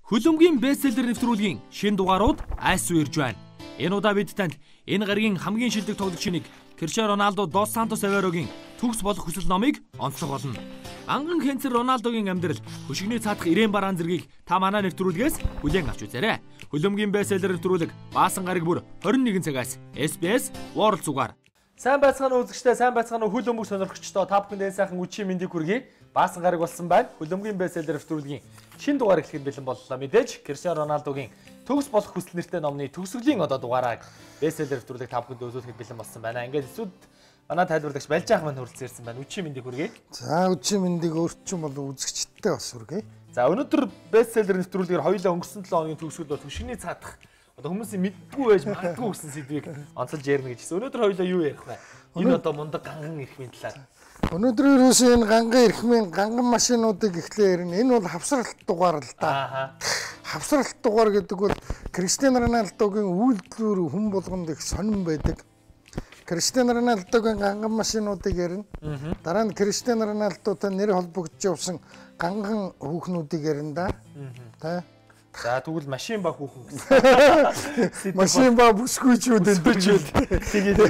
Хөлөмгийн бестселлер нэвтрүүлгийн шинэ дугаарууд айсуу ирж байна. Энэ удаа бид танд энэ гаригийн хамгийн шилдэг тоглогчийг Cristiano Ronaldo dos Santos Aveiro-гийн төгс болох хүсэл номыг онцлог болно. Анган хэнцэр Роналдогийн амьдрал, хөшигний цаадах ирээн бараан зэргийг та манай нэвтрүүлгээс бүлээн авч үзээрэй. Хөлөмгийн бестселлер нэвтрүүлэг Баасан гараг бүр 21 цагаас SBS World Zuгаар. Сайн байцгаана үзэгчдээ, сайн байцгаана хөл өмг сонирхогчдоо та бүхэнд сайхан үчийн мэндийг хүргэе. Баасан гараг болсон байна. Хөлөмгийн бестселлер нэвтрүүлгийн шинэ дугаар эхлэхэд бэлэн боллоо. Мэдээж Cristiano Ronaldo-гийн төгс болох хүсэл нэртэй номны төгсгөлийн дугаараа бестселлер нэвтрүүлэг та бүхэнд үзүүлэхэд бэлэн болсон байна. Ингээд эсвүүд манай тайлбарлагч Балжаах мань хүрэлцэн ирсэн байна. Үчийн мэндийг хүргэе. За үчийн мэндийг өөрчн бол үзэгчдтэй бас хүргэе. За өнөөдөр бестселлер нэвтрүүлгээр хоёулаа өнгөрсөн 7 хоногийн төгсгөл бол хөшигний цаадах хүмүүсийн мэдгүй байж магадгүй гэсэн сэдвийг онцолж ярина гэж хэлсэн. Өнөөдөр хоёулаа юу ярих вэ? Энэ мундаг ганган эрхмийн талаар. Өнөөдөр ерөөсөө энэ ганган эрхмийн ганган машинуудыг эхлэе ярина. Энэ бол хавсралт дугаар л да. Хавсралт дугаар гэдэг бол Cristiano Ronaldo-гийн үйлдвэр хүн болгонд их сонирн байдаг. Cristiano Ronaldo-гийн ганган машинуудыг ярина. Дараа нь Cristiano Ronaldo-тай нэр холбогдож явсан ганган хүүхнүүдийг ярина да. Та. За тэгвэл машин ба хүүхэн гэсэн. Машин ба бүсгүйчүүд тэгээд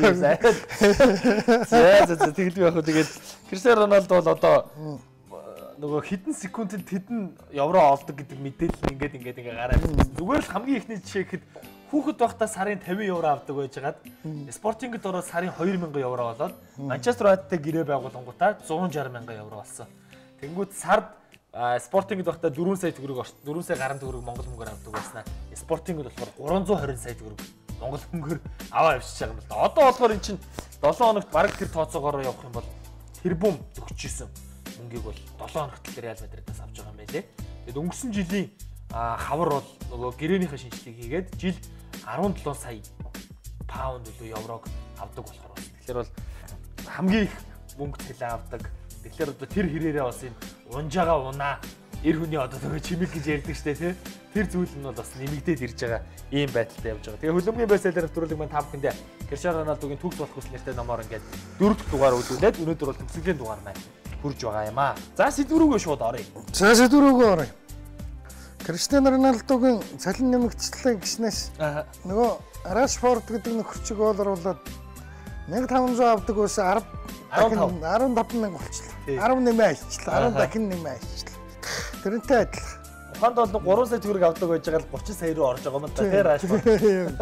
за тэгэл яг хөө тэгээд Cristiano Ronaldo бол одоо нөгөө хэдэн секундэд хэдэн евро олдог гэдэг мэдээлэл ингээд гараад ирсэн. Зүгээр л хамгийн ихний жишээ гэхэд хүүхэд байхдаа сарын 50 евро авдаг байжгаад Спортингд ороод сарын 2000 евро болоод Манчестер Юнайтедтэй гэрээ байгуулангуудаа 160,000 евро болсон. Тэнгүүд сард Спортингд байхдаа 4 сая төгрөг 4 сая гаруй төгрөг монгол мөнгөөр авдаг байснаа Спортингд болохоор 320 сая төгрөг монгол мөнгөөр аваа авчиж байгаа юм л да. Одоо болохоор эн чинь 7 хоногт бараг тэр тооцоогоор явах юм бол тэрбум төгсчихсэн мөнгийг бол 7 хоногт Реал Мадридаас авч байгаа юм байлээ. Тэгэд өнгөрсөн жилийн хавар бол нөгөө гэрээнийхээ шинжилгээг хийгээд жил 17 сая паунд илүү еврог авдаг болохоор байна. Тэгэхээр бол хамгийн их мөнгө цалин авдаг. Тэгэхээр одоо тэр хэрээрээ бас энэ унжаага унаа эр хүний одоо нөгөө чимэг гэж ярьдаг штэ тий. Тэр зүйл нь бол бас нэмэгдээд ирж байгаа ийм байдалтай явж байгаа. Тэгээ хөлөмгийн бестселлер нэвтрүүлэг маань та бүхэндээ Cristiano Ronaldo-гийн төгс болох хүсэл нэртэй номоор ингээд 4 дахь дугаар үзүүлээд өнөөдөр бол төгсгөлийн дугаар маань хүрж байгаа юм аа. За сэдврүүгөө шууд оръё. За сэдврүүгөө оръё. Cristiano Ronaldo-гийн цалин нэмэгдчлээ гиснээс нөгөө Rashford гэдэг нөхөрчиг оруулаад 1500 авдаг байсан 15,000 болчихлоо. 18 айлчлаа. 10 дахин нэмээ айлчлаа. Тэрнтэй адилхан. Ухаанд бол 3 сая төгрөг авдаг байж байгаа л 30 сая руу орж байгаа юм да. Тэр Rashford.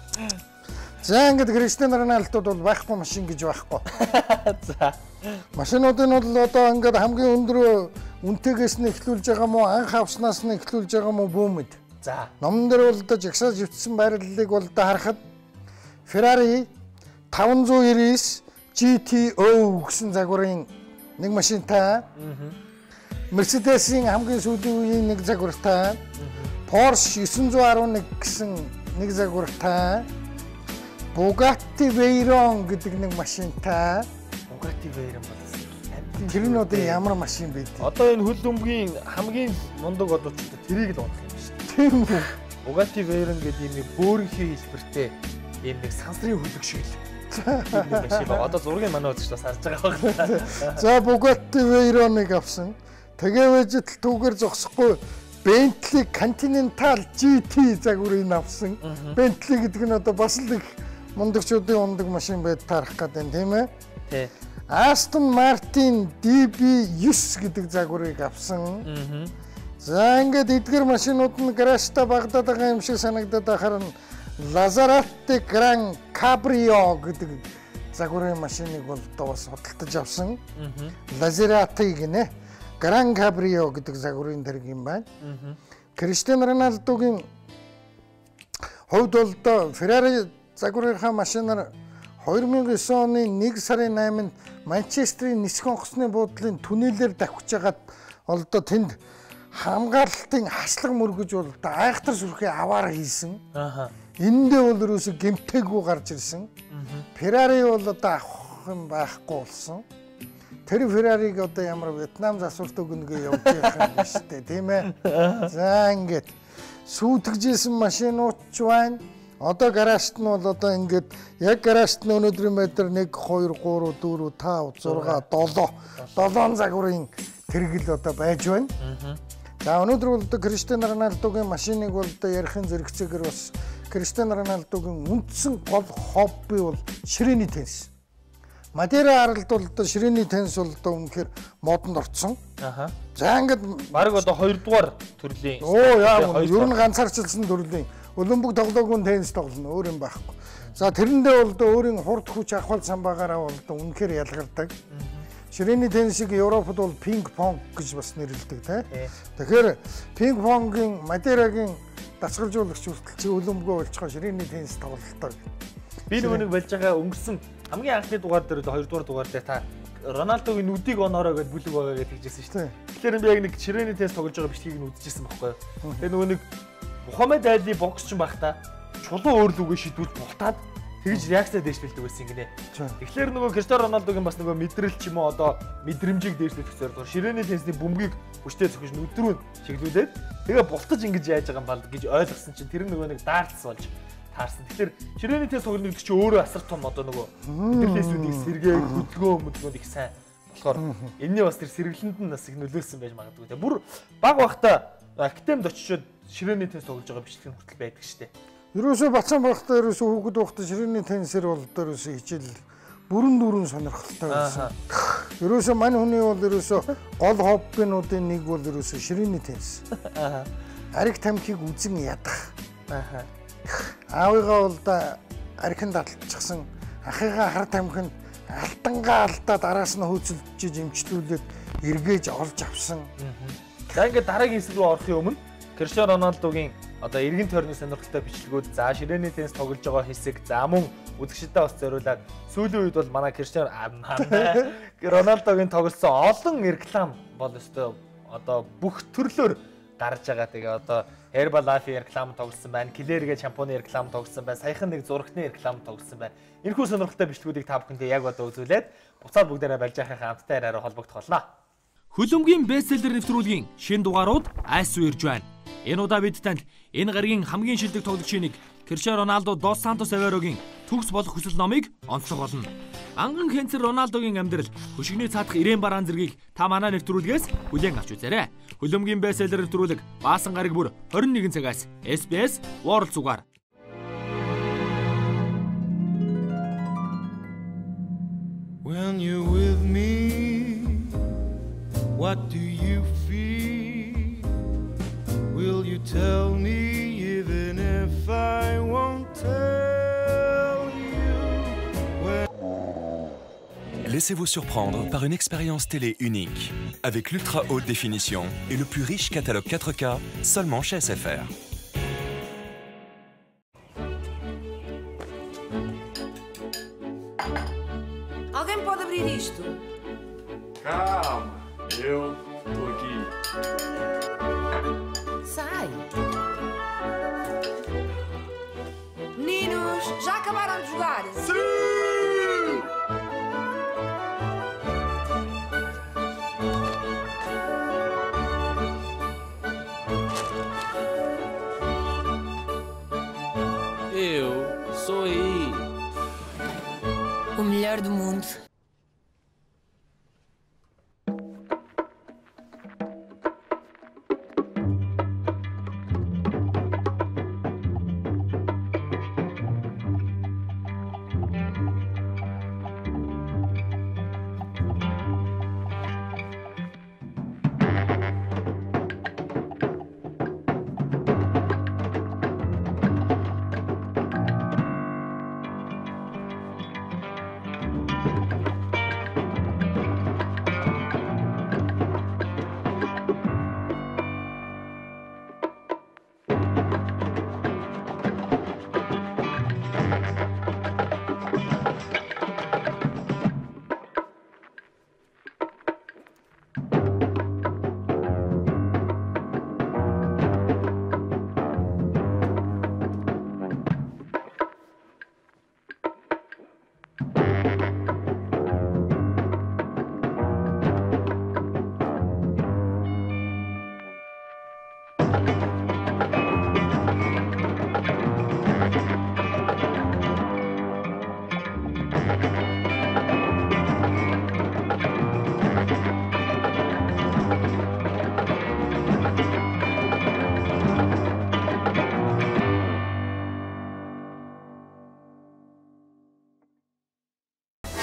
За ингээд Cristiano Ronaldo бол байхгүй машин гэж байхгүй. За. Машинуудын бол одоо ингээд хамгийн өндөр үнэтэйгээс нь эхлүүлж байгаа мó анх авснаас нь эхлүүлж байгаа мó бөөмөд. За. Номон дээр бол одоо жагсааж өвчсөн байрлалыг бол одоо харахад Ferrari 599 GTO гэсэн загварын нэг машинтай. Mercedes-ийн хамгийн сүүлийн үеийн нэг загвартай. Porsche 911 гэсэн нэг загвартай. Bugatti Veyron гэдэг нэг машинтай. Bugatti Veyron бол тэр нь одоо ямар машин бэ? Одоо энэ хөлөмгийн хамгийн мундаг одоо тэрийг л унах юм шүү дээ. Тийм үү? Bugatti Veyron гэдэг юм бөөрийнхээ хэлбэртэй ийм нэг сансрын хөлөг шиг л. Тийм машин ба. Одоо зургийг манай үзэгчдээс харж байгаа байна. За Bugatti Veyron-ыг авсан. Тэгээд түүгээр зогсохгүй Bentley Continental GT загварыг авсан. Bentley гэдэг нь одоо бас л их мундагчуудын ундаг машин байд таарах гэдэг юм тийм ээ. Тий. Aston Martin DB9 гэдэг загварыг авсан. За ингээд эдгээр машинууд нь гаражтай багтаад байгаа юм шиг санагдаад байхаар нь Maserati Gran Cabrio гэдэг загварын машиныг бол одоо бас худалдаж авсан. Maserati гинэ. Gran Cabrio гэдэг загварын дэрэг юм байна. Cristiano Ronaldo-гийн хувьд бол одоо Ferrari загварынхаа машинаар 2009 оны 1 сарын 8-нд Манчестерийн нисэх онгоцны буудлын түнэлээр давхиж хагаад олдоо тэнд хамгаалалтын хаслаг мөргөж бол айхтар сүрхээ аваар хийсэн. Эндээ бол ерөөсө гэмтээгүй гарч ирсэн. Ferrari бол одоо авах юм байхгүй болсон. Тэр Ferrari-г одоо ямар Вьетнам засварт өгнөгөө явж байгаа юм шүү дээ, тийм ээ. За ингээд сүйтгэжсэн машинууд ч байна. Одоо гаражт нь бол одоо ингээд яг гаражт нь өнөөдрийн байдлаар 1 2 3 4 5 6 7 загварын тэргэл одоо байж байна. За өнөөдөр бол одоо Криштиано Роналдогийн машиныг бол одоо ярихын зэрэгцээгээр бас Криштиано Роналдогийн үндсэн гол хобби бол ширээний теннис. Мадейра аралд бол одоо ширээний теннис бол одоо үнэхээр модонд орцсон. Аха. За ингээд баг одоо 2 дугаар төрлийн. Ер нь ганцаарчилсан төрлийн Олимпик тоглоомын теннис тоглоно, өөр юм байхгүй. За тэрэндээ бол одоо өөрийн хурд хүч ахвал самбаагаараа бол одоо үнэхээр ялгардаг. Ширээний теннисийг Европод бол пинг-понг гэж бас нэрлэдэг тийм. Тэгэхээр пинг-понгийн Мадейрагийн дасгалжуулагч хүртэл чи Олимпико болчихоо ширээний теннис тоглолтоо. Би нэг болж байгаа өнгөрсөн хамгийн анхны дугаар дээр 2 дугаар дугаар дээр та Роналдогийн нүдийг оноороо гэж бүлэг байгаа гэж хэлжсэн шүү дээ. Тэгэхээр би яг нэг ширээний теннис тоглож байгаа бичлэгийг нь үзчихсэн байхгүй юу. Тэгээ нөгөө нэг Мухаммед Али боксч байх та чулуу өөрлөгөө шидвэл бултаад тэгж реакцаа дээшлүүлдэг байсан гинэ. Тэгэхээр нөгөө Криштиано Роналдогийн бас нөгөө мэдрэл ч юм уу одоо мэдрэмжийг дээшлүүлэх зорилгоор ширээний теннисний бөмбөгийг хүчтэй зөхөж нүдрүү шиглүүлээд тэгээ бултаж ингэж яаж байгаа юм бал гэж ойлгосон чинь тэр нөгөө нэг дартс болж таарсан. Тэгэхээр ширээний теннис тоглох гэдэг чинь өөрөө асар том одоо нөгөө мэдрэлээсүүдийг сэргээг хөдөлгөөн их сайн болохоор энэний бас тэр сэргэлэнд нь бас их нөлөөлсөн байж магадгүй. Тэгээ бүр баг багта академид очиод ширээний теннис тоглож байгаа бичлэг хүртэл байдаг шүү дээ. Ерөөсөө бацаан багтаа ерөөсөө хүүхэд багтаа ширээний теннисээр бол ерөөсөө хичээл бүрэн сонирхолтой байсан. Ерөөсөө мань хүний бол ерөөсөө гол хоббинуудын нэг бол ерөөсөө ширээний теннис. Ариг тамхиг үзэн ядах. Аавыгаа бол да архинд алдчихсан. Ахыгаа хар тамхинд алтангаа алдаад араас нь хөөцөлдөж имчлүүлээд эргээж олж авсан. За ингээд дараагийн хэсэг рүү орохын өмнө Криштиано Роналдогийн одоо эргэн тойрны сонирхолтой бичлэгүүд за ширээний теннис тоглож байгаа хэсэг за мөн үзэгчдэд бас зориулаад сүүлийн үед бол манай Криштиано Роналдогийн тоглосон олон реклам бол өстой одоо бүх төрлөөр гарч байгаа. Тэгээ одоо Herbalife реклам тоглосон байна, Клэр гэж шампуны реклам тоглосон байна, саяхан нэг зурагтны реклам тоглосон байна. Энэхүү сонирхолтой бичлэгүүдийг та бүхэндээ яг одоо үзүүлээд буцаад бүгдээрээ барьж байхын хамттай яриараа холбогдох болно. Хөлөмгийн бестселлер нэвтрүүлгийн шинэ дугаарууд айсуу ирж байна. Энэ удаа бид танд энэ гаригийн хамгийн шилдэг тоглогчийн нэг Криштиано Роналдо дос Сантос Авейрогийн төгс болох хүсэл номыг онцлог болно. Анган Хенцер Роналдогийн амьдрал хөшигний цаадах ирээн бараан зэргийг та манай нэвтрүүлгээс бүлээн авч үзээрэй. Хөлөмгийн бестселлер нэвтрүүлэг Баасан гараг бүр 21 цагаас SBS World Сугаар. When you're with me, what do you feel? Will you tell me even if I won't tell you? Laissez-vous surprendre par une expérience télé unique, avec l'ultra haute définition et le plus riche catalogue 4K seulement chez SFR. Alguém pode abrir isto? Calma, eu tô aqui. Sai! Meninos, já acabaram de jogar? Sim! Eu sou aí. O melhor do mundo.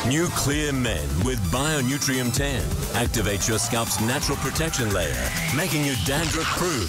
New Clear Men with Bionutrient Tan activates your scalp's natural protection layer, making you dandruff-proof.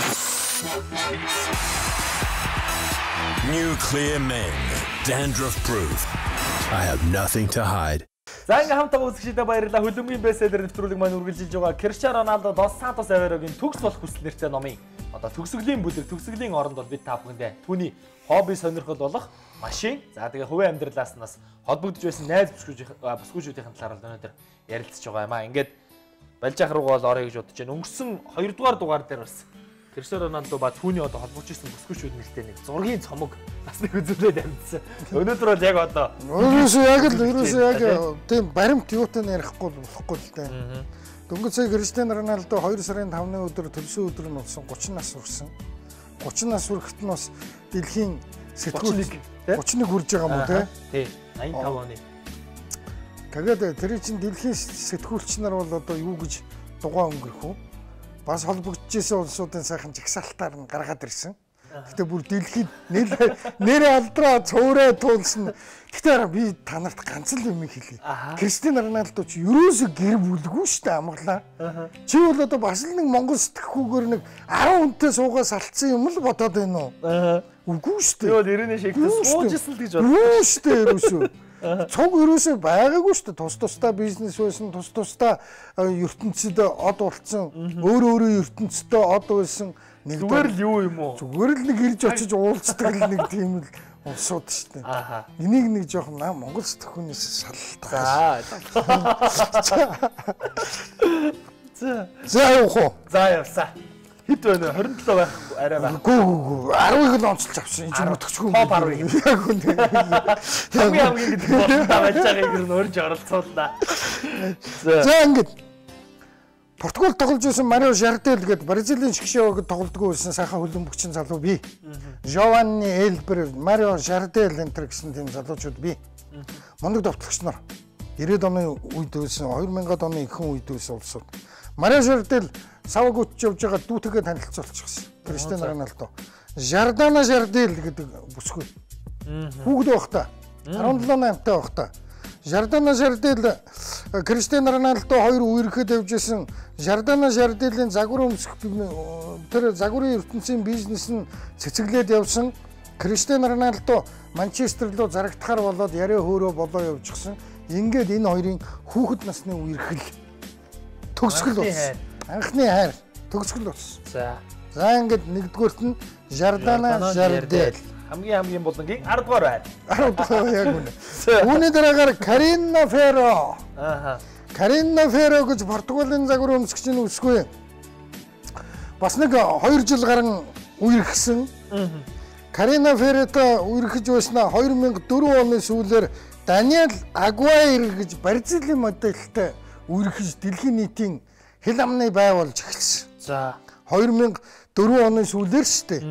New Clear Men, dandruff-proof. I have nothing to hide. За ингээм хамтаа үзэгчдээ баярлалаа. Хөлбөмбөгийн бестселлер нэвтрүүлэг маань үргэлжилж байгаа Cristiano Ronaldo Dos Santos Aveiro-гийн төгс болох хүсэл нэртэй номын одоо төгсгөлийн бүлэг, төгсгөлийн оронд бол бид та бүхэндээ түүний хобби сонирхол болох машин, за тэгээ хувийн амьдралаас нас холбогдож байсан найз бүсгүйчүүдийн талаар л өнөөдөр ярилцж байгаа юм аа. Ингээд Балжаах руугаа л орё гэж бодож байна. Өнгөрсөн 2 дугаар дугаар дээр бас Cristiano Ronaldo ба түүний одоо холбогдож байсан бүсгүйчүүд нэртэй нэг зургийн цомог бас нэг үзүүлээд амьдсан. Өнөөдөр бол яг одоо ерөөсөө яг тийм баримт юутай ярихгүй болохгүй л дээ. Дөнгөж сая Cristiano Ronaldo 2 сарын 5-ны өдөр төлсөн өдөр нь болсон 30 нас хүрсэн. 30 нас хүрэхэд нь бас дэлхийн сэтгүүл 31 хүрж байгаа юм уу тий 85 оны. Тэгээд тэр чинь дэлхийн сэтгүүлч нар бол одоо юу гэж дугаа өнгөрөх үү? Бас холбогдчихсэн улсуудын сайхан жагсаалтаар нь гаргаад ирсэн. Гэтэ бүр дэлхийд нэр алдраа цөөрэ туулсан. Гэтэ би та нарт ганц л юм хэлье. Cristiano Ronaldo ч ерөөсө гэр бүлгүй шүү дээ амглаа. Чи бол одоо бас л нэг монгол сэтгхүүгээр нэг 10 хүнтэй суугаас алдсан юм л бодоод байна уу? Үгүй шүү дээ. Тэгэл ирээний шигтээ суужсэн л гэж бодлоо. Үгүй шүү дээ ерөөсө. Цог ерөөсөө байгаагүй шүү дээ. Тус тусдаа бизнес байсан, тус тусдаа ертөнцид од болцсон, өөр ертөнцид од байсан. Зүгээр л юу юм уу? Зүгээр л нэг ирж очиж уулздаг л нэг тийм л улсууд шүү дээ. Энийг нэг жоохон монгол сэтгхүүнээс шалтгаалаа. За явах уу? За явсаа. Хэд байна вэ? 27 байх арай байх. Үгүй 10-ыг л онцолж авсан. Энэ ч мөтгчгүй. Топ 10-ыг. Яг үнэ. Хамгийн гэдэг болон тавьж байгааг нь өрж оролцуулнаа. За ингэж Португал тоглож байсан Марио Жардел гэдэг Бразилийн шгшээвэд тоглодгоо байсан сайхан хөлбөмбөгчин залуу би. Giovanni Elber, Марио Жардел энтер гэсэн тийм залуучууд би. Мундаг довтлогч нар 90-ад оны үед байсан, 2000-ад оны ихэнх үед байсан улсууд. Марио Жардел саваг үтж явж байгаа дүүтэйгээ танилцуулчихсан. Cristiano Ronaldo. Jardana Jardel гэдэг бүсгүй. Хүүхэд байхдаа 17-8-тай байхдаа Jardana Jardel Cristiano Ronaldo хоёр үерхэд явж исэн Jardana Jardel-ийн загвар өмсөх тэр загварын ертөнцийн бизнес нь цэцэглээд явсан. Cristiano Ronaldo Манчестер руу зарагдахаар болоод яриа хөөрөө болоо явчихсан. Ингээд энэ хоёрын хүүхэд насны үерхэл төгсгөл болсон. Анхны хайр төгсгөл болсон. За ингээд нэгдүгээрт нь Jardana Jardel хамгийн болонгийн 10 дугаар байна. 10 дугаар яг үнэ. Үүний дараагаар Karina Ferro. Karina Ferro гэж Португалийн загвар өмсгчийн үсгүй. Бас нэг 2 жил гарan үерхсэн. Karina Ferro-тай үерхэж байснаа 2004 оны сүүлээр Daniel Aguirre гэж Бразилийн модельтэй үерхэж дэлхийн нийтийн хил амны байгуулж эхэлсэн. За 2004 оны сүүлээр шүү дээ.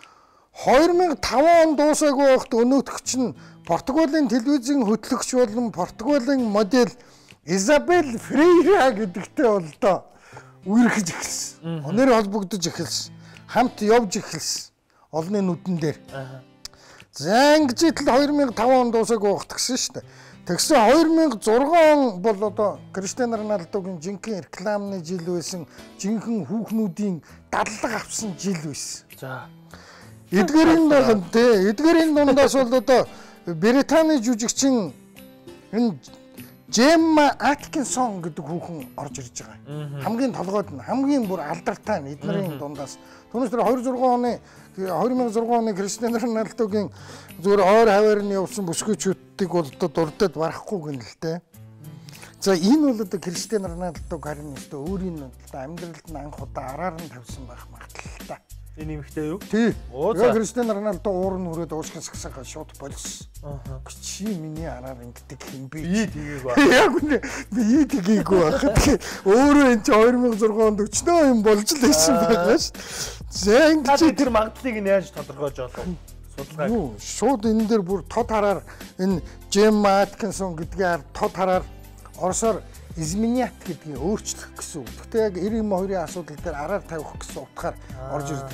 2005 он дуусаагүй байхад өнөөтгч нь Португалийн телевизийн хөтлөгч болон Португалийн модель Isabel Freire гэдэгтэй бол доо үерхэж эхэлсэн. Өнөр холбогдож эхэлсэн. Хамт явж эхэлсэн. Олны нүдэн дээр. За ингэж л 2005 он дуусаагүй байхад гэсэн шүү дээ. Тэгсэн 2006 он бол одоо Cristiano Ronaldo-гийн жинхэнэ рекламны жил байсан. Жинхэнэ хүүхнүүдийн дадлаг авсан жил байсан. За Эдгэрийн дундаас бол одоо Британий жүжигчин энэ Gemma Atkinson гэдэг хүүхэн орж ирж байгаа. Хамгийн толгойд нь хамгийн бүр алдартай нь эднэрийн дундаас. Түүнээс тэр 2006 оны Cristiano Ronaldo-гийн зүгээр ойр хаваар нь явсан бүсгүйчүүдийг бол одоо дурдаад барахгүй гэнэ л дээ. За энэ бол одоо Cristiano Ronaldo харин өстө өөрийн амьдралд нь анх удаа араар нь тавьсан байх магадaltaй. Энэ юмхтэй юу? Тий. Яг Cristiano Ronaldo уур нь хүрээд уушгин сагсаага шууд болсон. Чи миний араар ингэдэг юм би. Тгийг ба. Яг үнэ би тгийг байхад өөрөө энэ 2006 онд өчнөө юм болж л байсан байгаа ш. За ингэ тэр магадлалыг нь яаж тодорхойлж олов? Судалгаа. Юу шууд энэ дээр бүр тод хараар энэ Gemma Atkinson гэдгээр тод хараар Оросоор изменят гэдгийг өөрчлөх гэсэн үг. Гэхдээ яг 92-ийн асуудал дээр араар тавих гэсэн утгаар орж ирдэг юм.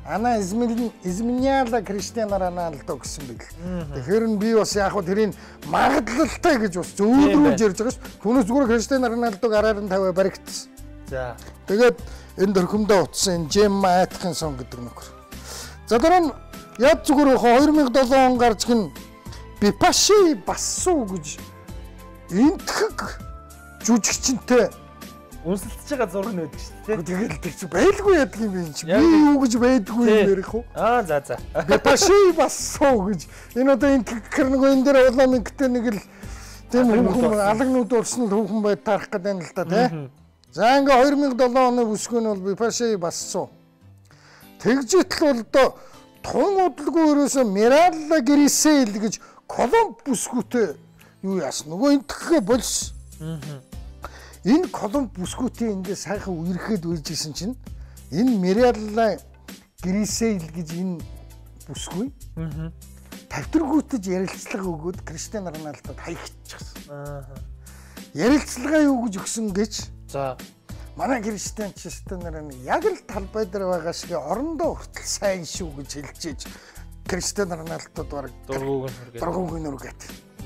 Ана Изменяла Криштиану Роналдо гэсэн бэл. Тэгэхээр нь би бас яг хөө тэрийг магадлалтай гэж бас зөвлөж ярьж байгаа ш. Түүнээс зүгээр Криштиану Роналдог араар нь тавиа баригдсан. За. Тэгээд энэ дөрхөмдөө утсан Джемма Аткинсон гэдэг нөхөр. За дараа нь яд зүгээр 2007 он гарч гин Бипаши Бассу гэж энтхэг жүжигчтэй үнсэлтэж байгаа зураг нөөдөг шүү дээ. Тэгэл тэр чи байлгүй яадаг юм бэ чи. Би юу гэж байдгүй юм ярих уу? За. Бипаши Бассу гэж. Энэ одоо энтхэг нөгөө энэ дээр улаамигтэй нэг л тийм хүүхэн алагнууд урсан л хүүхэн бай таарах гэдэг юм л да тий. За ингээ 2007 оны бүсгүй нь бол Бипаши Бассу. Тэгжитл бол одоо тун удалгүй ерөөсө Миралла Грисел гэж Колумб бүсгүйтэй юу яасан нөгөө энтхгээ больс. Энэ Колумб бүсгүйтэй ингээ сайхан үерхэд үйжсэн чинь энэ Миралла Грисел гэж энэ бүсгүй тавтаргуутаж ярилцлага өгөөд Криштиану Роналдод хаягдчихсан. Ярилцлага юу гэж өгсөн гэж. За манай Криштиану нарыг яг л талбай дээр байгаа шиг орондоо хүртэл сайн шүү гэж хэлжээж Криштиану Роналдод бараг дургууг нүргээд.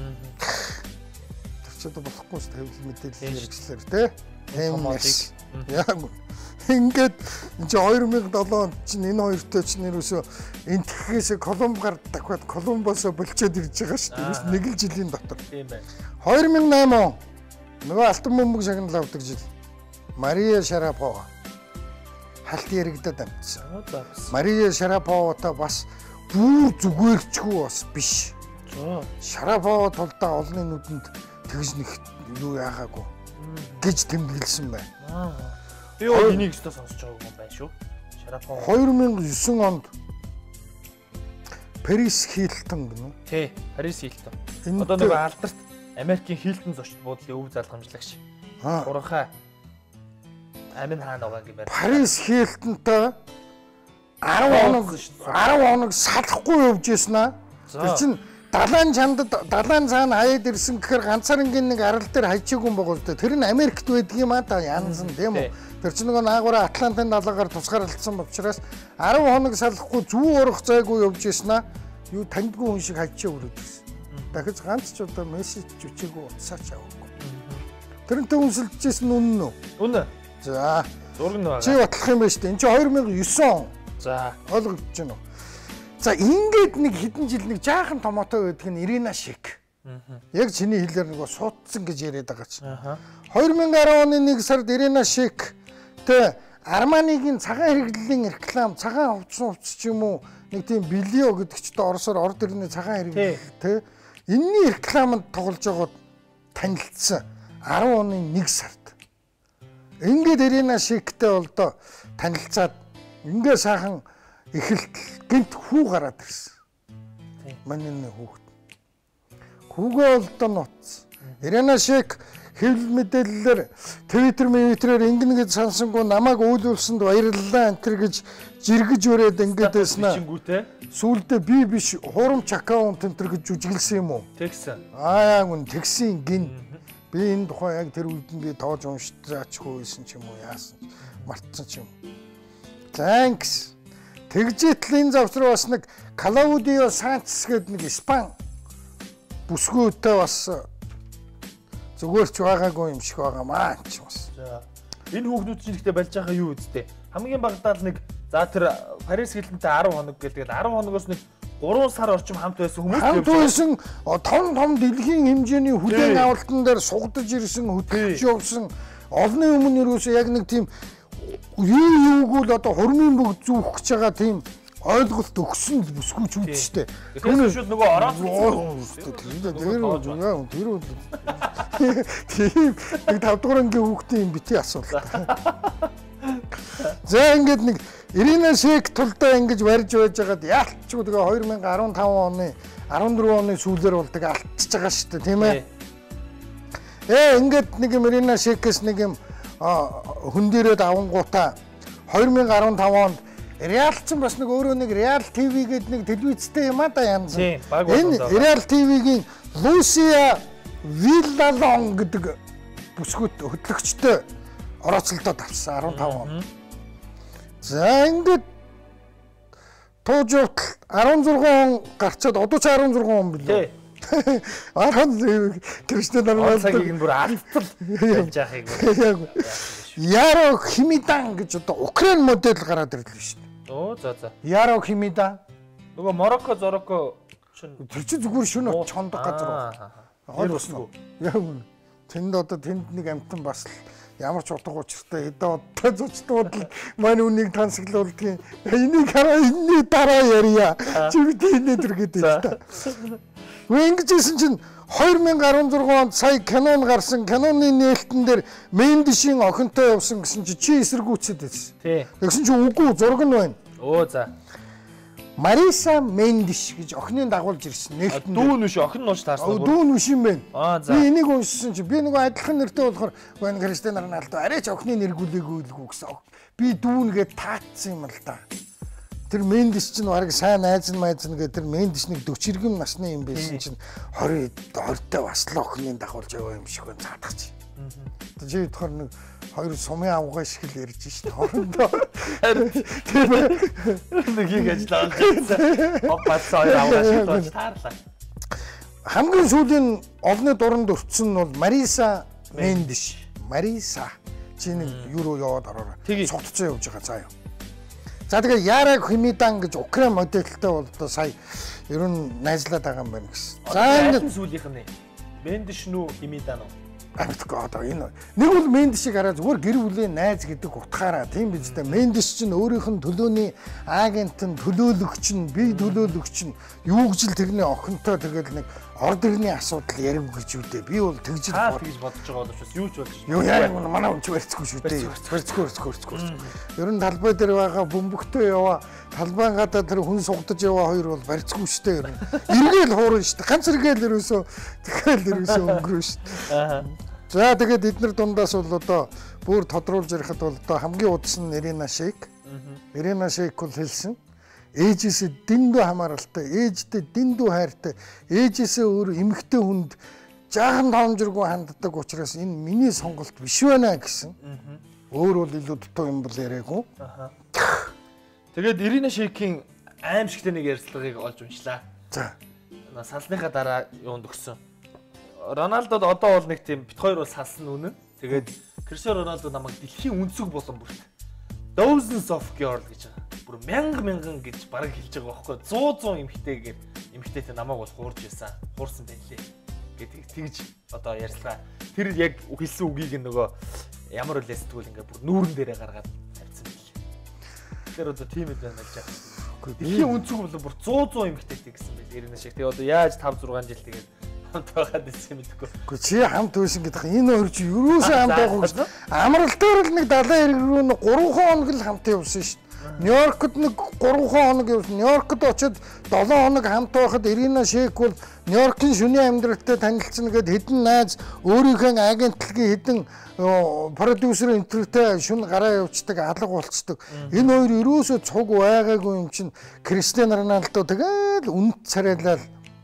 Тэр ч одоо болохгүй шүү тавил мэдээлэл хэрэгжлэр тий. Эмэс. Яг ингээд энэ 2007 онд чинь энэ хоёртой чинь нэрөөсөө энтхгээс Колумб гард дахиад Колумбосоо болчиход ирж байгаа шүү дээ. Нэг л жилийн дотор. Тийм байна. 2008 он нөгөө алтан бөмбөг шагнал авдаг жил. Мария Шарапова халт яригдаад амтсан. Мария Шараповатай бас бүр зүгээрчгүй бас биш. Шарапова тулдаа олонний нүдэнд тэгж нэг юу яахаагүй гэж тэмдэглэсэн байна. Би өөр энийг ч сонсож байгаа юм байна шүү. Шарапова 2009 онд Paris Hilton гэнэ. Тий, Paris Hilton. Одоо нөгөө алдарт Америкийн Hilton зочд буудлын өв залгамжлагч. Гуранхай Амин хаана байгаа юм бэ? Paris Hilton-тай 10 хоног салахгүй явж ийсэн аа. Тэр чинь далайн цаана хаяад ирсэн гэхээр ганцаарнгийн нэг арал дээр хайчаагүй юм байгаа л дээ. Тэр нь Америкт байдаг юм аа та янзан тийм үү? Тэр чинь нөгөө наагаараа Атлантын далайгаар тусгаарлагдсан учраас 10 хоног салахгүй зүү урах зайгүй явж ийсэн аа. Юу таньдгүй хүн шиг хайчаа өрөөд ирсэн. Дахиж ганц ч удаа мессеж өчөөгөө утсаач авахгүй. Тэрнтэй үнсэлжсэн үнэн үү? Үнэн. За. Зураг нь байгаа. Чи батлах юм байна шүү дээ. Энд чи 2009 он. За. Ойлгогдож байна уу? За ингээд нэг хэдэн жил нэг жаахан томоотой байдаг нь Ирина Шик. Яг чиний хэлээр нөгөө суудсан гэж яриад байгаа чи. 2010 оны 1 сард Ирина Шик тэ Арманигийн цагаан хэрэглэлийн реклам, цагаан хувцс ч юм уу нэг тийм Билио гэдэг ч одоо оросоор орд ирнэ цагаан хэрэглэл тэ энэний рекламанд тоглож байгаад танилцсан 10 оны 1 сард. Ингээд Ирина Шиктэй бол доо танилцаад ингээ сайхан эхэлт гинт хүү гараад ирсэн. Манай нэг хүүхэд. Хүүгээ бол доо нууц. Ирина Шик хэвлэл мэдээллээр Twitter-ээр ингэнэ гэж сансангүй намайг үйлүүлсэнд баярлалаа энэ гэж жиргэж өрөөд ингээд байснаа. Сүүлдээ би биш хурамч аккаунт энэ гэж жүжиглсэн юм уу? Тэгсэн. Яг үн тэгсэн гин. Би энэ тухай яг тэр үед нь би тоож уншчихгүй байсан ч юм уу яасан мартсан ч юм. Thanks. Тэгжээтэл энэ завсраа бас нэг Клаудио Санчес гэдэг нэг Испани бүсгүйтэй бас зүгээр ч байгаагүй юм шиг байгаа маа ч бас. За. Энэ хүүхдүүд чинь ихтэй болж байгаа юу үсттэй. Хамгийн багадаа нэг за тэр Paris Hilton-тэй 10 хоног гэдэг 10 хоногоос нэг 3 сар орчим хамт байсан хүмүүс хамт байсан том дэлхийн хэмжээний хүлээн авалтан дээр сугдаж ирсэн хөтлөж явсан олонний өмнө юусэн яг нэг тийм юуг л одоо хурмын бүгд зүүх гэж байгаа тийм ойлголт өгсөн бүсгүйч үүд штэ. Тэгэхээр шууд нөгөө ороод тийм нэг 5 дугаар ангийн хүүхдийн юм бити асуулт. За ингээд нэг Ирина Шик тулдаа ингэж барьж байж байгаад яалтчгүй тэгээ 2015 оны 14 оны сүүлээр бол тэгээ алтчихж байгаа шүү дээ тийм ээ. Ингээд нэг Ирина Шикээс нэг юм хөндөрөөд авангуудаа 2015 онд Реал ч бас нэг өөрөө нэг Реал ТV гэдэг нэг телевизтэй юм а да янз. Энэ Реал ТV-гийн Лусия Виллалон гэдэг бүсгүйт хөтлөгчтэй орооцолдоод авсан 15 он. За ингээд тууж явтал 16 он гарчаад одоо ч 16 он билээ. Криштиано Роналдо цагийг нь бүр алдтал байж яахыг. Яро Химидан гэж одоо Украин модель гараад ирлээ шүү дээ. Оо за. Яро Химидан. Нөгөө Марокко зороко тэр чи зүгээр шөнө чондог газар байна. Гол босноо. Яг үнэ. Тэнд одоо тэнд нэг амтан бас ямар ч утга учиртай хэдэн удаа зочдууд л манай үнийг тансаглуулдаг. Энийг хараа энэний дараа ярья. Чи бидний дэр гэдэг та. Ингэжсэн чинь 2016 онд сая Canon гарсан. Canon-ы нээлтэн дээр Мендишийн охинтой явсан гэсэн чи эсэргүүцэд байсан. Тий. Тэгсэн чинь үгүй зураг нь байна. Оо за. Мариса Мендиш гэж охиныг дагуулж ирсэн. Нээлтэн. Дүүн биш охин нууч таарсан. Дүүн биш юм байна. За. Би энийг уншсан чи би нөгөө адилхан нэртэй болохоор гоо Криштиано Роналдо арайч охиныг нэргүүлээгүй гэсэн. Би дүүнгээ таацсан юм л да. Тэр Мендиш чинь бараг сайн найз гэдэг тэр Мендиш нэг 40 иргэм насны юм байсан чинь 20 ортой бас л охиныг дагуулж яваа юм шиг байна цаадгач. Чи бодохоор нэг хоёр сумын авгаа шиг л ярьж шít хоорондоо. Тийм нэг их ажиллаа. Оппас хоёр авгаа шиг болж таарлаа. Хамгийн сүүлийн олны дуранд өртсөн нь бол Мариса Мендиш. Мариса чи нэг юу руу яваад ороо. Цогтцоо явж байгаа заа юу. За тэгээ Яра Химидан гэж Украин модельтэй бол одоо сая ер нь найзлаад байгаа юм байна гэсэн. За энэ сүүлийнх нь Мендиш нүү Химидан уу? Амтгүй одоо энэ нэг бол Мендишийг хараад зүгээр гэр бүлийн найз гэдэг утгаараа тийм биз дээ. Мендиш чинь өөрийнх нь төлөөний агент нь төлөөлөгч нь бие төлөөлөгч нь юу гэж л тэрний охинтой тэгэл нэг орд ирний асуудал ярив гэж үдээ. Би бол тэгж бодож байгаа боловч юу ч болж юу яг манай хүн ч барьцгүй шүү дээ. Барьцгүй. Ер нь талбай дээр байгаа бөмбөгтөө яваа талбайн гадаа тэр хүн сугдаж яваа хоёр бол барьцгүй шүү дээ. Ер нь эргээл хуурна шүү дээ. Ганц эргээл ерөөсөө өнгөрөө шүү дээ. За тэгээд эдгээр дундаас бол одоо бүр тодруулж ярихад бол одоо хамгийн удсан нь Ирина Шейк. Ирина Шейк бол хэлсэн. Ээжээсээ дэндүү хамааралтай, ээжтэй дэндүү хайртай, ээжээсээ өөр эмэгтэй хүнд жаахан тоомжиргүй ханддаг учраас энэ миний сонголт биш байна гэсэн. Өөр бол илүү дутуу юм бол яриаггүй. Тэгээд Ирина Шейкийн аимшигтэй нэг ярилцлагыг олж уншлаа. За. Салсныхаа дараа юунд өгсөн. Роналдод одоо бол нэг тийм бит хоёр бол салсан үнэн. Тэгээд Криштиано Роналдо намайг дэлхийн үнцэг болон бүрт Thousands of Girl гэж байгаа. Бүр мянган гэж бараг хэлж байгаа байхгүй 100 эмхтэйтэй намайг бол хуурж байсан. Хуурсан байлээ. Гэдэг тэгж одоо ярьслаа. Тэр яг хэлсэн үгийг нөгөө ямар үлээ сэтгүүл ингээ бүр нүүрэн дээрээ гаргаад тавьсан байлээ. Тэр одоо тийм л байна гэж байгаа. Дэлхийн үнцэг болон бүр 100 эмхтэйтэй гэсэн байл. Ирина шиг. Тэгээ одоо яаж 5 6 жил тэгээд хамт байгаад ирсэн юм мэдэхгүй. Гэхдээ чи хамт байсан гэдэг энэ хоёр чи юусэн хамт байгаа гэж. Амрал дээр л нэг 70 эрг рүү 3 хоног л хамт явсан шүү дээ. Нью-Йоркд нэг 3 хоног явсан. Нью-Йоркд очиод 7 хоног хамт байхад Ирина Шейк бол Нью-Йоркийн шөнийн амьдралтай танилцсан гэдэг хэдэн найз өөрийнхөө агентлагийн хэдэн продюсер интервьютэй шүн гараа явуулцдаг алга болцдог. Энэ хоёр ерөөсөө цуг байгаагүй юм чинь Криштиано Роналдо тэгэл үнэт царайлал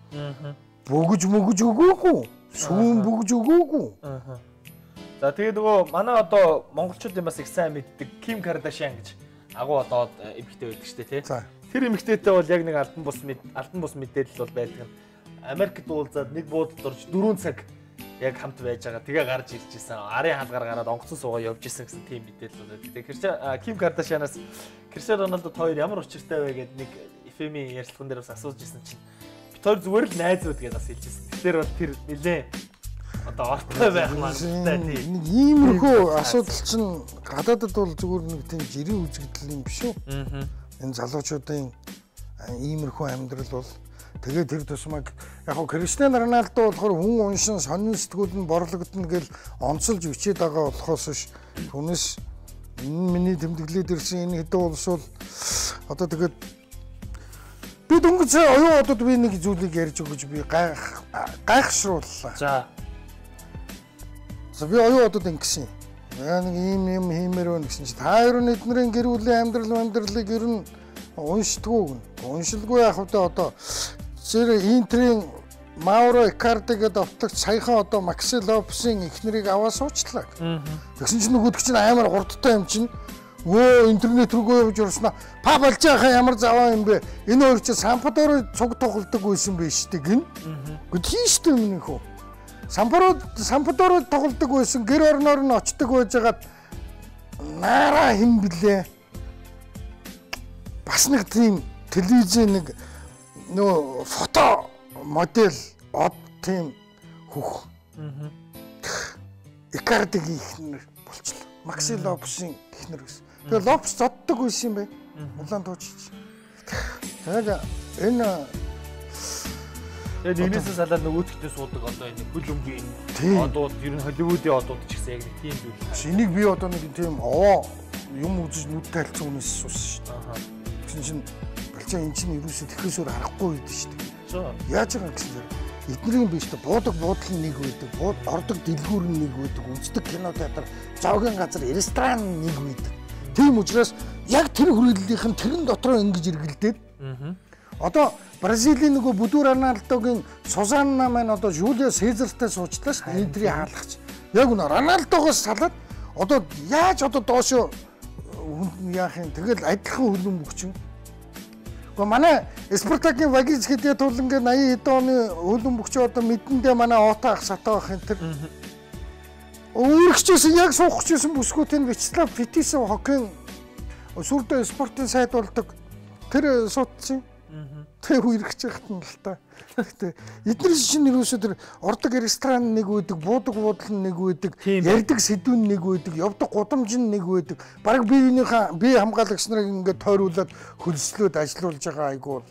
бүгж өгөөгүй. Сүүн бүгж өгөөгүй. За тэгээ нөгөө манай одоо монголчуудын бас их сайн мэддэг Ким Кардашиан гэж агуу одоо эмэгтэй байдаг шүү дээ тий. Тэр эмэгтэйтэй бол яг нэг альбан бус мэдээлэл бол байдаг. Америкт уулзаад нэг буудалд орж 4 цаг яг хамт байж байгаа. Тэгээ гарч ирж исэн. Арын хаалгаар гараад онгоцон суугаа явж исэн гэсэн тийм мэдээлэл бол байдаг. Тэгээ Ким Кардашианаас Криштиано Роналдо хоёр ямар учиртай вэ гэдэг нэг FM-ийн ярилцлаган дээр бас асууж исэн чинь тэр зүгээр л найзууд гэдээ бас хэлжсэн. Тэгэхээр бол тэр нэлээ одоо ортой байх магадлалтай тийм. Нэг иймэрхүү асуудал чинь гадаадд бол зүгээр нэг тийм жирийн үзэгдэл юм биш үү? Энэ залуучуудын иймэрхүү амьдрал бол тэгээд тэр тусмаг яг хөө Криштиано Роналдо болохоор хүн уншин сонин сэтгүүл нь борлогдно гэж онцолж бичээд байгаа болохоос ш түнэс энэ миний тэмдэглээд ирсэн энэ хэдэн улс бол одоо тэгээд би дөнгөж оюун одод би нэг зүйлийг ярьж өгч би гайхшрууллаа. За би оюун одод ингэсэн. Яг нэг юм хиймээр байна гэсэн чи та хоёр нь эднэрийн гэр бүлийн амьдралыг ер нь уншдаггүй. Уншилгүй яг хөтэ одоо зэрэг Интерийн Мауро Икарди гэдэг автогч саяхан одоо Макси Лопесийн эхнэрийг аваа суучлаа. Тэгсэн чинь нөгөөд чинь амар хурдтай юм чинь Өө интернет рүүгээ явж орсноо. Па болж байгаа ямар заваа юм бэ? Энэ хоёр чи Сампдороо цуг тоглодог байсан байж тээ гин. Гэхдээ тийш дээ минийх үү. Сампдороо тоглодог байсан гэр орноор нь очдог байжгаад наараа хэм блэ. Бас нэг тийм телевизэн нэг нөө фото модель од тийм хөх. Икардигийн ихнэр болчихлоо. Макси Лопсын ихнэр гэсэн. Тэгээ Лопс зоддог байсан юм бай. Улаан туучч. Тэгээ энэ тэгээд энэсээ салаад нөгөөдгтээ суудаг одоо энэ хөл өмгийн одууд ер нь Холливуудын одууд ч гэсэн яг нэг тийм зүйл. Энийг би одоо нэг тийм юм үзэж нүд тайлцсан хүнээс суусан шүү дээ. Тэгсэн чинь балчаа эн чинь ерөөсөө тэхээсөөр харахгүй байдсан шүү дээ. Яаж байгаа гэсэн чинь эднэрийн биш дээ буудаг буудлын нэг байдаг, ордог дэлгүүр нь нэг байдаг, үздэг кино театр, зоогийн газар, ресторан нэг байдаг. Тийм учраас яг тэр хүрээллийнх нь тэрэн дотроо ингэж эргэлдээд одоо Бразилийн нөгөө Бүдүүр Роналдогийн Сузанна маань одоо Жулио Сезартай суучлаа шүү дээ. Интерийг хаалгач. Яг үнэ Роналдогоос салаад одоо яаж одоо доошо яах юм тэгэл адилхан хөлбөм бөгчин. Гэхдээ манай Спартакийн Вагиз гэдэг тулангийн 80 хэдэн оны хөлбөм бөгчөө одоо мэдэндээ манай Ота ах сатаа ах энэ тэр өөрөгчөөс яг суухчсэн бүсгүүтийн Вячеслав Фетисов хоккейн Сүрдэ спортын сайд болдог тэр суудсан. Тэр үерхэж яхад нь л та. Гэхдээ эдгээр чинь юусоо тэр ордог ресторан нэг үйдэг, буудаг буудлын нэг үйдэг, ярьдаг сэдвүүн нэг үйдэг, явдаг гудамж нэг үйдэг. Бараг биеийнхээ бие хамгаалагч нарыг ингээд тойруулаад хөлслөөд ажилуулж байгаа айгуу.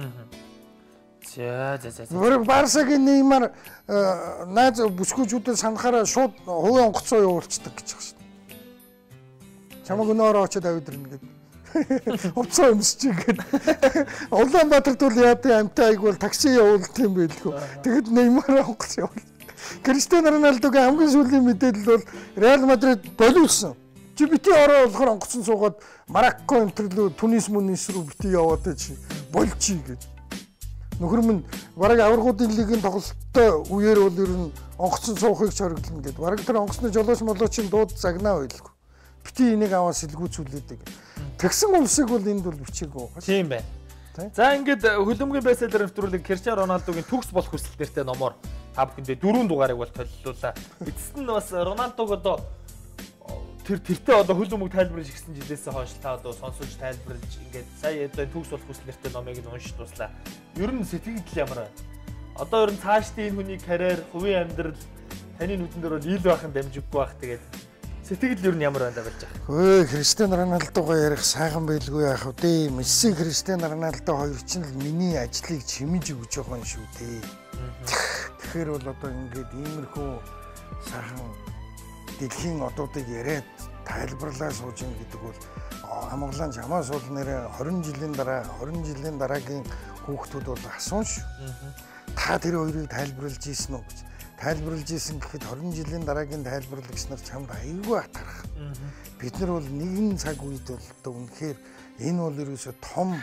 За. Барсагийн Неймар найз бүсгүүчүүдэд санахаараа шууд хувийн онгоцоо явуулцдаг гэж байгаа шүү дээ. Чамаг өнөөрөө очиод авъядрна гэдэг. Уцаа өмсч ингээд Улаанбаатарт бол яадын амтай айгуул такси явуулт юм байлгүй. Тэгэд Неймар онгоц явуул. Криштиано Роналдогийн хамгийн сүүлийн мэдээлэл бол Реал Мадрид боловсон. Чи бити ороо болохоор онгоцсон суугаад Марокко интерлөө Тунис Мунис руу бити яваад чи болчих гээд. Нөхөр минь бараг аваргуудын лигийн тоглолттой үеэр бол ер нь онгоцсон суухыг чорглоно гээд. Бараг тэр онгоцны жолооч молоочийн дууд загнаа байлгүй. Бити энийг аваа сэлгүүцүүлээд. Тэгсэн өмсөг бол энд бол бичээгүй. Тийм байна. За ингээд хөлбөмбөгийн бестселлер нэвтрүүлэг Криштиано Роналдогийн төгс болох хүсэл нэртэй номоор та бүхэндээ 4 дугаарыг бол толиллуулаа. Эцэст нь бас Роналдог одоо тэртээ одоо хөлбөмбөг тайлбарлаж гисэн жилээс хойш та одоо сонсож тайлбарлаж ингээд сая одоо төгс болох хүсэл нэртэй номыг нь уншиж дуслаа. Ер нь сэтгэл ямар байна? Одоо ер нь цаашдын энэ хүний карьер, хувийн амьдрал таны нүдэн дээр бол ил байхын дамжиггүй байх тэгээд сэтгэл ер нь ямар байна болж байгаа. Хөөе, Криштиано Роналдогоо ярих сайхан байлгүй яах вэ? Месси, Криштиано Роналдо хоёр ч нь миний ажлыг чимэж өгч байгаа юм шүү дээ. Тэгэхээр бол одоо ингээд иймэрхүү сайхан дэлхийн одуудыг яриад тайлбарлаа сууж ин гэдэг бол амгалан чамаас бол нэр 20 жилийн дараагийн хүүхдүүд бол асуун шүү. Та тэр хоёрыг тайлбарлаж ийсэн үү гэж. Тайлбарлаж ийсэн гэхэд 20 жилийн дараагийн тайлбарлагч нар чамд аягүй атарах. Бид нар бол нэгэн цаг үед бол одоо үнэхээр энэ бол ерөөсөө том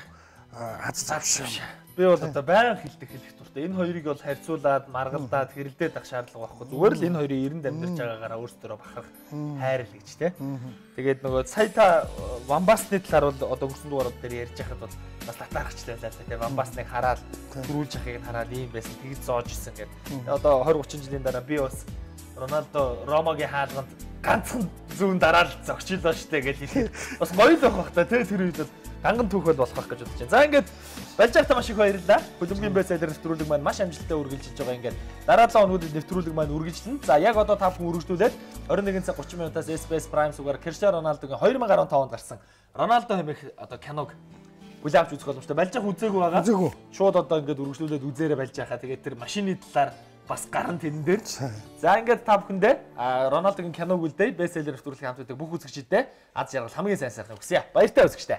аз завшаа. Би бол одоо байнга хэлэх дуртай. Энэ хоёрыг бол харьцуулаад, маргалдаад, хэрэлдээд ах шаардлага байхгүй. Зүгээр л энэ хоёрын эрэнд амьдарч байгаагаараа өөрсдөө бахарх хайр л гэж тий. Тэгээд нөгөө сая та Вамбасны талаар бол одоо хөрсөн дугаарууд дээр ярьж байхад бол бас татаархчлаа байлаа. Тэгээд Вамбасныг хараад, төрүүлж ахыг хараад ийм байсан. Тэгж зоож исэн гэдэг. Одоо 20-30 жилийн дараа би бас Роналдо Ромагийн хаалганд ганцхан зүүн дараал зогчлоо штэ гэж хэлээд бас гоё л байх бах та тий тэр үед бол ганган түүхэд болох гэж бодож байна. За ингээд болж байхдаа маш их баярлалаа. Хөлбөмбөгийн бестселлер нэвтрүүлэг маань маш амжилттай үргэлжилж байгаа. Ингээд дараа 7 хоногт нэвтрүүлэг маань үргэлжлэнэ. За яг одоо та бүхэн үргэлжлүүлээд 21 цаг 30 минутаас SBS Prime сугаар Криштиано Роналдогийн 2015 онд гарсан Роналдо хэмээх одоо киног хүлээвч үзэх боломжтой. Балжих үзээгүй байгаа. Шууд одоо ингээд үргэлжлүүлээд үзээрэй болж байхаа. Тэгээд тэр машины талаар бас гарan тэн дээр. За ингээд та бүхэндээ Роналдогийн киног үлдээ бестселлер нэвтрүүлэг хамт байдаг бүх үзэгчдэд аз жаргал хамгийн сайн сайхан хүсье. Баяртай үзэгчдээ.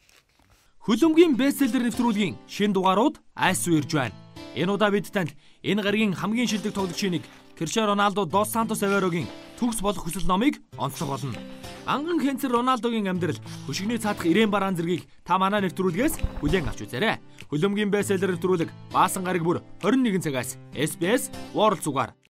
Хөлбөмбөгийн бестселлер нэвтрүүлгийн шинэ дугаарууд айс үерж байна. Энэ удаа бид танд энэ гаригийн хамгийн шилдэг тоглогчийн нэг Криштиано Роналдо Дос Сантос Аверогийн төгс болох хүсэл номыг онцлог болно. Анган Хенцер Роналдогийн амьдрал хөшигний цаадах ирээн бараан зэргийг та манай нэвтрүүлгээс хүлээн авч үзээрэй. Хөлбөмбөгийн бестселлер нэвтрүүлэг Баасан гараг бүр 21 цагаас SBS World сугаар